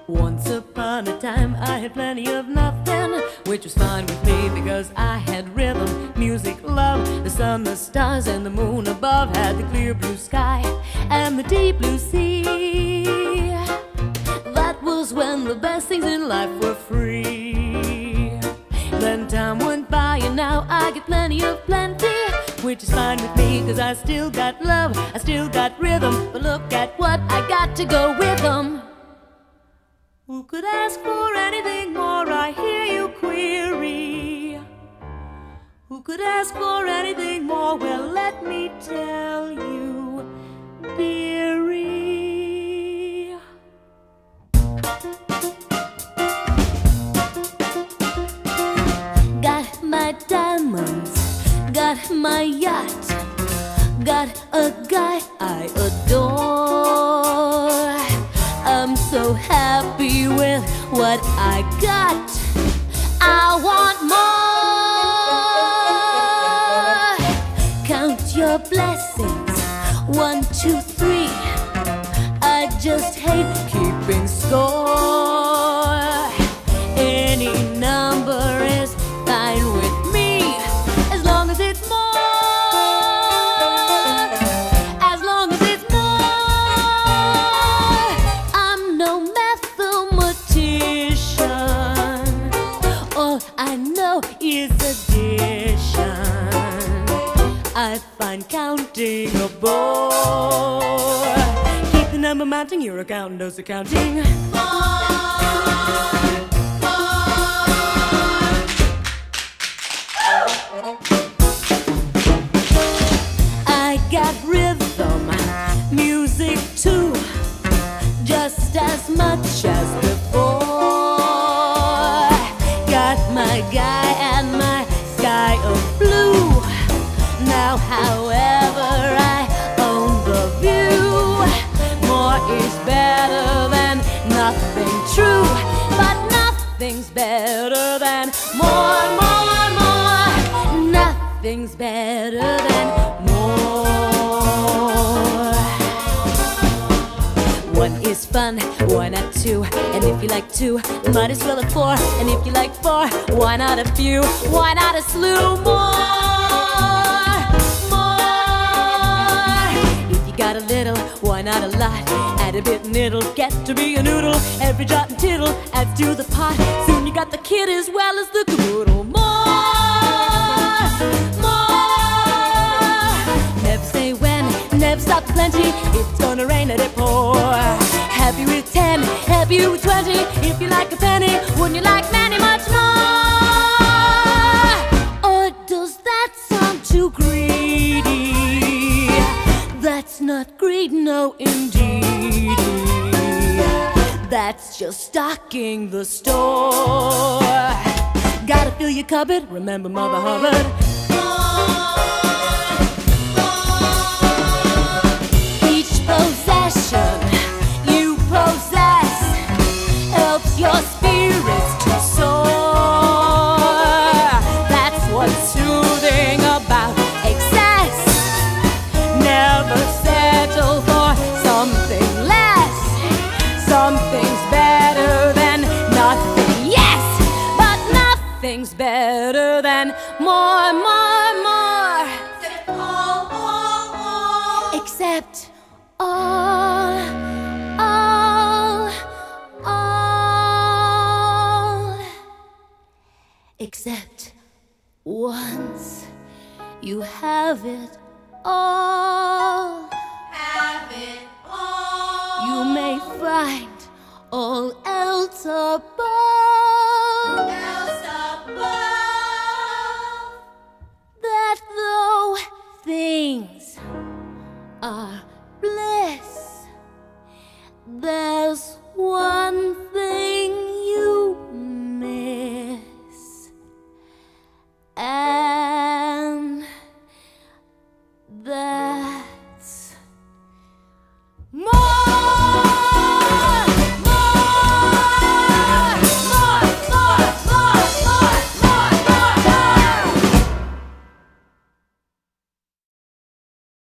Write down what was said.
Once upon a time I had plenty of nothing, which was fine with me because I had rhythm, music, love. The sun, the stars, and the moon above had the clear blue sky and the deep blue sea. That was when the best things in life were free. Then time went by and now I get plenty of plenty, which is fine with me cause I still got love, I still got rhythm. But look at what I got to go with them. Who could ask for anything more, I hear you query? Who could ask for anything more? Well, let me tell you, dearie. Got my diamonds, got my yacht, got a guy I adore. I'm so happy with what I got. I want more. Count your blessings, 1, 2, 3. I just hate keeping score. Any number is fine with me, as long as it's more. As long as it's more. I'm no mathematician. All I know is addition. I find counting a bore. Keep the number mounting, your accountant knows accounting. I got rhythm, music too, just as much as before. Got my guy and my sky of blue. Now however I own the view, more is better than nothing true. But nothing's better than more, more, more. Nothing's better than more. One is fun, why not two? And if you like two, might as well have four. And if you like four, why not a few? Why not a slew more? More. If you got a little, why not a lot? Add a bit and it'll get to be a noodle. Every jot and tittle adds to the pot. Soon you got the kid as well as the caboodle. More, more. Never say when, never stop the plenty. It's gonna rain, let it pour. Happy with 10, happy with 20. If you like a penny, wouldn't you like many much more? Or does that sound too greedy? That's not greed, no indeed. That's just stocking the store. Gotta fill your cupboard, remember Mother Hubbard. Each possession you possess helps your spirits to soar. That's what's soothing about excess. Never settle for something less. Something's better than nothing, yes, but nothing's better than more, more, more. Except all, all, all. Except once you have it all.